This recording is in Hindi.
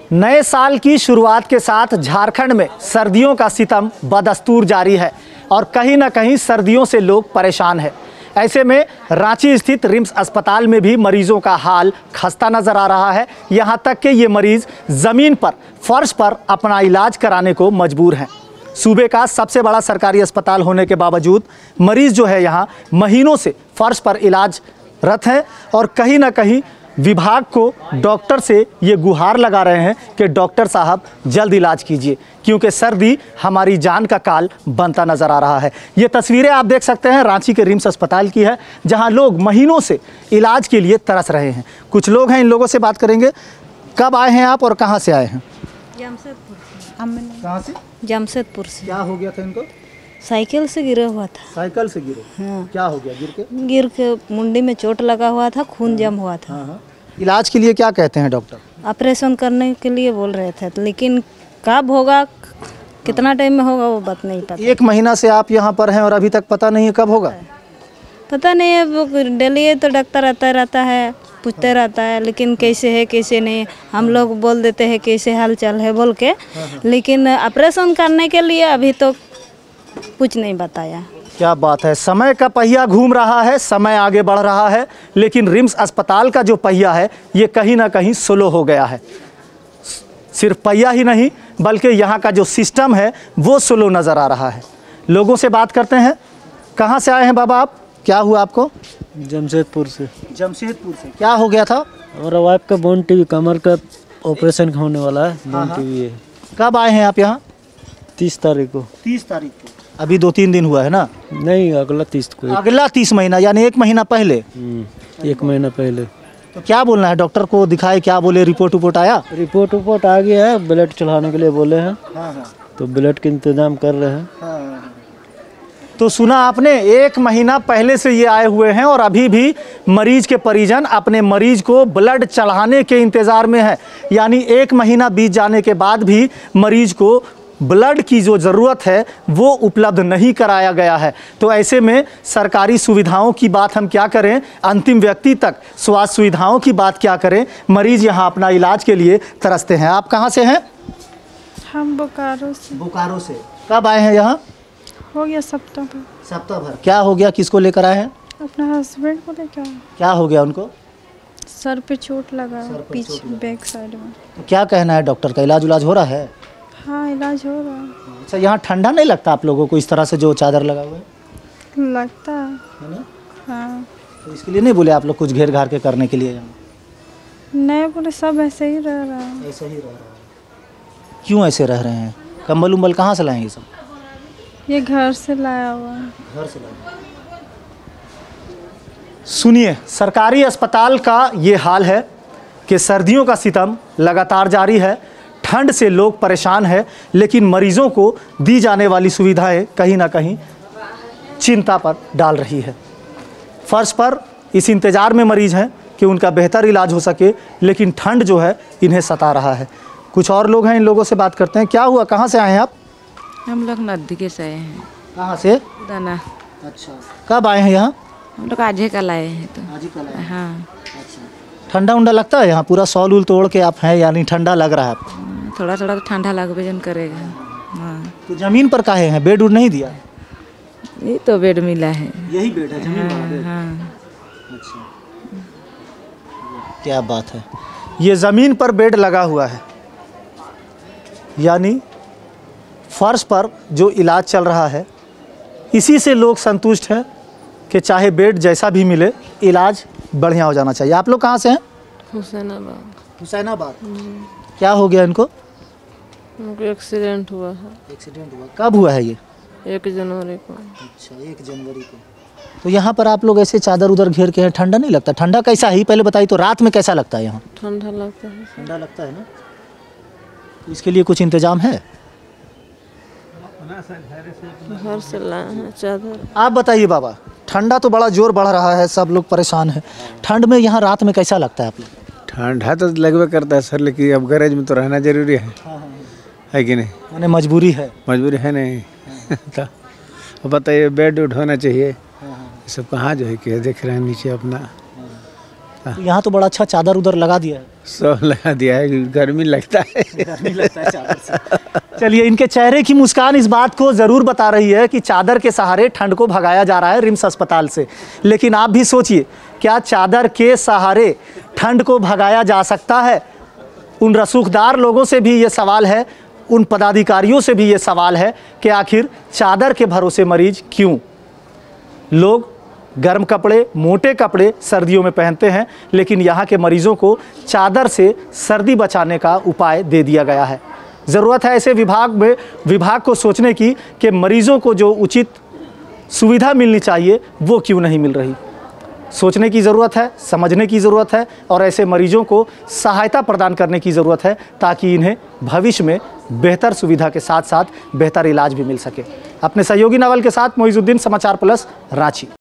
नए साल की शुरुआत के साथ झारखंड में सर्दियों का सितम बदस्तूर जारी है और कहीं ना कहीं सर्दियों से लोग परेशान हैं। ऐसे में रांची स्थित रिम्स अस्पताल में भी मरीजों का हाल खस्ता नजर आ रहा है। यहां तक कि ये मरीज जमीन पर, फर्श पर अपना इलाज कराने को मजबूर हैं। सूबे का सबसे बड़ा सरकारी अस्पताल होने के बावजूद मरीज जो है यहाँ महीनों से फर्श पर इलाजरत हैं और कहीं ना कहीं विभाग को डॉक्टर से ये गुहार लगा रहे हैं कि डॉक्टर साहब जल्द इलाज कीजिए, क्योंकि सर्दी हमारी जान का काल बनता नज़र आ रहा है। ये तस्वीरें आप देख सकते हैं रांची के रिम्स अस्पताल की है, जहां लोग महीनों से इलाज के लिए तरस रहे हैं। कुछ लोग हैं, इन लोगों से बात करेंगे। कब आए हैं आप और कहाँ से आए हैं? जमशेदपुर से। कहाँ से? जमशेदपुर से। क्या हो गया था इनको? साइकिल से गिरा हुआ था। साइकिल से गिरे? हाँ। क्या हो गया गिर के मुंडी में चोट लगा हुआ था, खून जम हुआ था। हाँ। इलाज के लिए क्या कहते हैं डॉक्टर? ऑपरेशन करने के लिए बोल रहे थे, लेकिन कब होगा, कितना टाइम में होगा, वो बात नहीं पता। 1 महीना से आप यहाँ पर हैं और अभी तक पता नहीं है कब होगा? पता नहीं है, वो डेली तो डॉक्टर रहता है, पूछते रहता है, लेकिन कैसे है कैसे नहीं। हम लोग बोल देते हैं कैसे हाल चाल है बोल के, लेकिन ऑपरेशन करने के लिए अभी तो कुछ नहीं बताया। क्या बात है, समय का पहिया घूम रहा है, समय आगे बढ़ रहा है, लेकिन रिम्स अस्पताल का जो पहिया है ये कहीं ना कहीं स्लो हो गया है। सिर्फ पहिया ही नहीं बल्कि यहाँ का जो सिस्टम है वो स्लो नज़र आ रहा है। लोगों से बात करते हैं। कहाँ से आए हैं बाबा आप? क्या हुआ आपको? जमशेदपुर से। जमशेदपुर से। क्या हो गया था? हमारा वाइफ का बोन टीवी, कमर का ऑपरेशन होने वाला है, बोन टीवी है। कब आए हैं आप यहाँ? 30 तारीख को। 30 तारीख को। अभी 2-3 दिन हुआ है ना? नहीं, अगला 30 को। अगला 30 महीना, यानी 1 महीना पहले। 1 महीना पहले। तो क्या बोलना है? डॉक्टर को दिखाए, क्या बोले? रिपोर्ट आया? रिपोर्ट आ गया है, ब्लड चढ़ाने के लिए बोले हैं। तो ब्लड के इंतजाम कर रहे हैं। तो सुना आपने, 1 महीना पहले से ये आए हुए हैं और अभी भी मरीज के परिजन अपने मरीज को ब्लड चढ़ाने के इंतज़ार में है। यानी 1 महीना बीत जाने के बाद भी मरीज को ब्लड की जो ज़रूरत है वो उपलब्ध नहीं कराया गया है। तो ऐसे में सरकारी सुविधाओं की बात हम क्या करें, अंतिम व्यक्ति तक स्वास्थ्य सुविधाओं की बात क्या करें। मरीज यहाँ अपना इलाज के लिए तरसते हैं। आप कहाँ से हैं? हम बोकारो से। बोकारो से। कब आए हैं यहाँ? हो गया सप्ताह भर। सप्ताह भर। क्या हो गया? किसको लेकर आए हैं? अपना हस्बैंड को लेकर। क्या हो गया उनको? सर पे चोट लगा, पीछे बैक साइड में। तो क्या कहना है डॉक्टर का? इलाज हो रहा है? हाँ, इलाज हो रहा है। अच्छा, यहाँ ठंडा नहीं लगता आप लोगों को इस तरह से जो चादर लगा हुआ है? लगता है ना? हाँ। तो इसके लिए नहीं बोले आप लोग कुछ घेर घार के करने के लिए? नहीं बोले, सब ऐसे ही रह रहा है। ऐसे ही रह रहा है। क्यों ऐसे रह रहे हैं? कंबल उम्बल कहाँ से लाएंगे? सब ये घर से लाया हुआ है। घर से लाया। सुनिए, सरकारी अस्पताल का ये हाल है कि सर्दियों का सितम लगातार जारी है। ठंड से लोग परेशान हैं, लेकिन मरीजों को दी जाने वाली सुविधाएं कहीं ना कहीं चिंता पर डाल रही है। फर्श पर इस इंतज़ार में मरीज हैं कि उनका बेहतर इलाज हो सके, लेकिन ठंड जो है इन्हें सता रहा है। कुछ और लोग हैं, इन लोगों से बात करते हैं। क्या हुआ? कहाँ से आए हैं आप? हम लोग नदी से आए हैं। कहाँ से? दाना। अच्छा, कब आए हैं यहाँ? हम लोग आज ही कल आए हैं। तो आज ही कल आए। हाँ। अच्छा, ठंडा उंडा लगता है यहाँ? पूरा सॉल उल तोड़ के आप हैं, यानी ठंडा लग रहा है आपको? थोड़ा थोड़ा तो ठंडा लगबे जन करेगा। हाँ। तो ज़मीन पर काहे हैं? बेड उड नहीं दिया? ये तो बेड मिला है। यही बेड है, जमीन वाला बेड? हाँ। अच्छा, क्या बात है। ये ज़मीन पर बेड लगा हुआ है, यानी फर्श पर जो इलाज चल रहा है इसी से लोग संतुष्ट हैं कि चाहे बेड जैसा भी मिले, इलाज बढ़िया हो जाना चाहिए। आप लोग कहाँ से हैं? हुसैनाबाद। हुसैनाबाद। क्या हो गया इनको? उनको एक्सीडेंट हुआ है। एक्सीडेंट हुआ? कब हुआ है ये? 1 जनवरी को। अच्छा, 1 जनवरी को। तो यहाँ पर आप लोग ऐसे चादर उधर घेर के हैं, ठंडा नहीं लगता? ठंडा कैसा ही पहले बताइए तो। रात में कैसा लगता है यहाँ? ठंडा लगता है। ठंडा लगता है ना? तो इसके लिए कुछ इंतजाम है? घर से लाए हैं चादर। आप बताइए बाबा, ठंडा तो बड़ा जोर बढ़ रहा है, सब लोग परेशान हैं। ठंड में यहाँ रात में कैसा लगता है आप लोग? ठंडा तो लगभग करता है सर, लेकिन अब गैरेज में तो रहना जरूरी है कि नहीं? मैंने मजबूरी है। मजबूरी है नहीं। तो बताइए, बेड उड होना चाहिए। सब कहाँ जो है कि देख रहे हैं नीचे अपना। यहाँ तो बड़ा अच्छा चादर उधर लगा दिया है। सब लगा दिया है, गर्मी लगता है। गर्मी लगता है चादर से। चलिए, इनके चेहरे की मुस्कान इस बात को ज़रूर बता रही है कि चादर के सहारे ठंड को भगाया जा रहा है रिम्स अस्पताल से। लेकिन आप भी सोचिए, क्या चादर के सहारे ठंड को भगाया जा सकता है? उन रसूखदार लोगों से भी ये सवाल है, उन पदाधिकारियों से भी ये सवाल है कि आखिर चादर के भरोसे मरीज क्यों? लोग गर्म कपड़े, मोटे कपड़े सर्दियों में पहनते हैं, लेकिन यहाँ के मरीजों को चादर से सर्दी बचाने का उपाय दे दिया गया है। ज़रूरत है ऐसे विभाग को सोचने की कि मरीजों को जो उचित सुविधा मिलनी चाहिए वो क्यों नहीं मिल रही। सोचने की ज़रूरत है, समझने की ज़रूरत है और ऐसे मरीजों को सहायता प्रदान करने की ज़रूरत है ताकि इन्हें भविष्य में बेहतर सुविधा के साथ साथ बेहतर इलाज भी मिल सके। अपने सहयोगी नावल के साथ मोइजुद्दीन, समाचार प्लस, रांची।